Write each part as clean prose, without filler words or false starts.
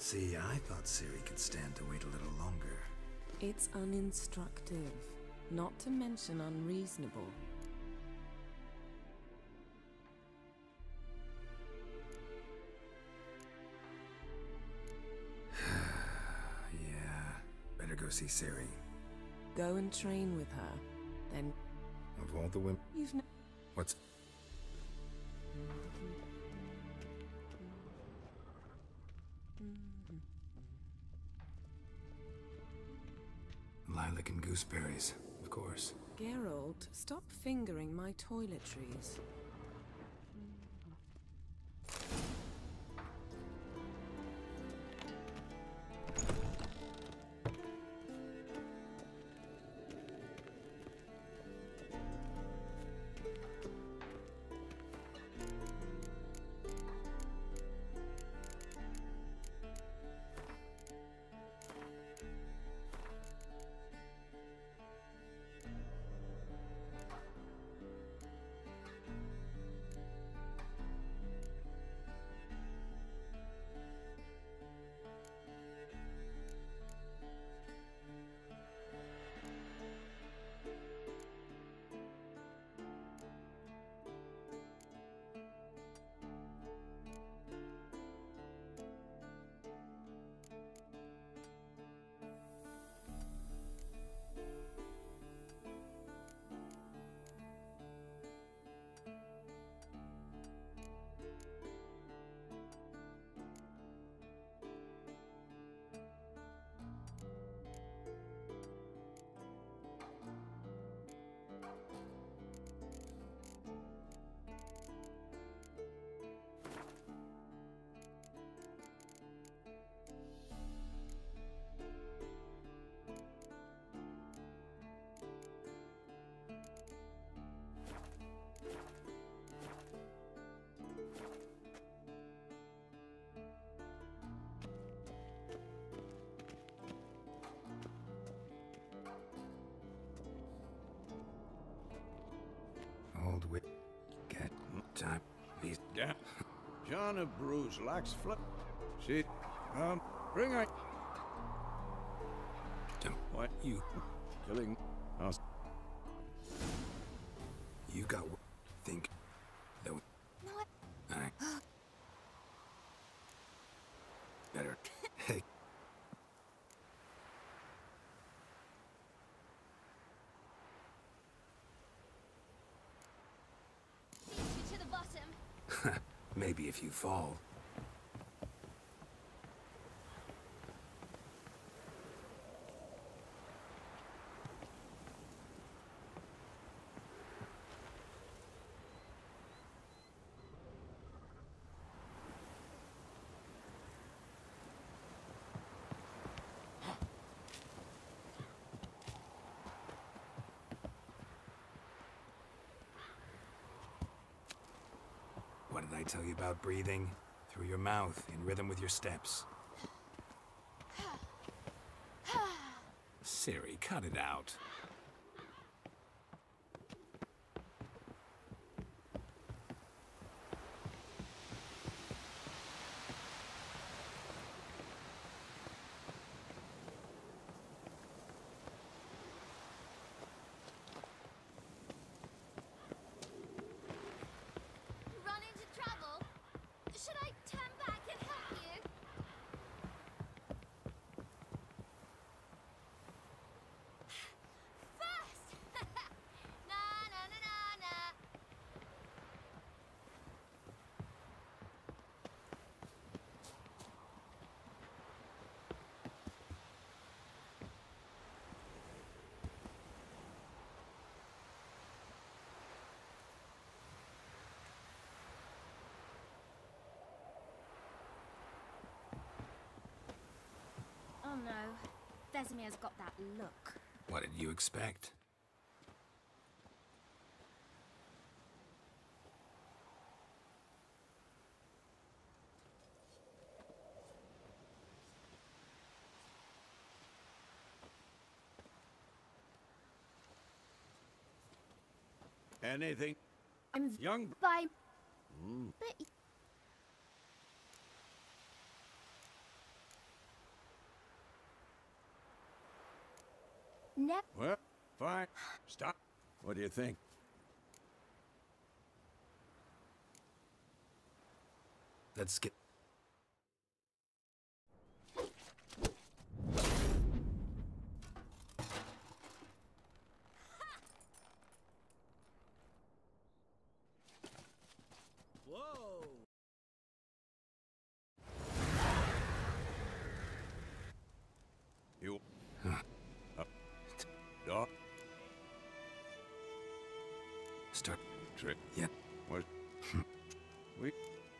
See, I thought Ciri could stand to wait a little longer. It's uninstructive, not to mention unreasonable. Yeah, better go see Ciri. Go and train with her, then Of all the women... you've What's... Lilac and gooseberries, of course. Geralt, stop fingering my toiletries. Old wit... Get... time... These... Yeah. John of Bruges lacks flip. See, bring I... Don't... What? You... Killing us. You got... Think... Though... No, Alright. Better... Hey... beat you to the bottom. Maybe if you fall. What did I tell you about breathing? Through your mouth, in rhythm with your steps. Ciri, cut it out. Run into trouble? Should I turn back and help you? First! Na na na na na. Oh no, Vesemir's got that look. What did you expect? Anything? I'm Young... by. But Never. Well, fine. Stop. What do you think? Let's get... Whoa! You. Dog. Start... Trick. Yep. What? We.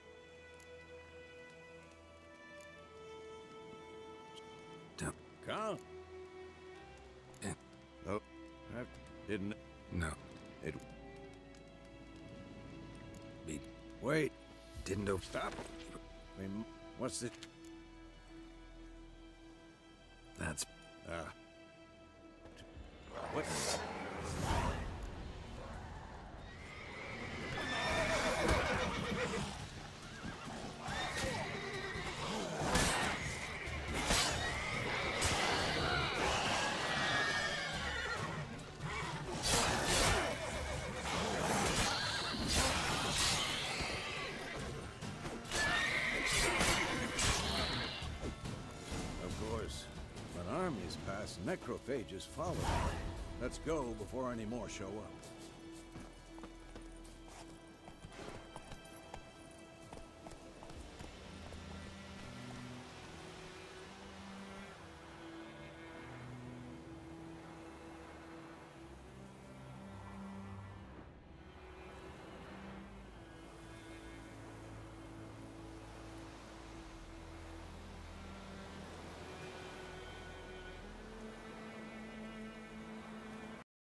Dump. Carl. Eh. Oh, I didn't. No. It. Beat. Wait. Didn't do... Stop. I mean, what's it? That's... What? Of course, when armies pass, necrophages follow. Let's go before any more show up.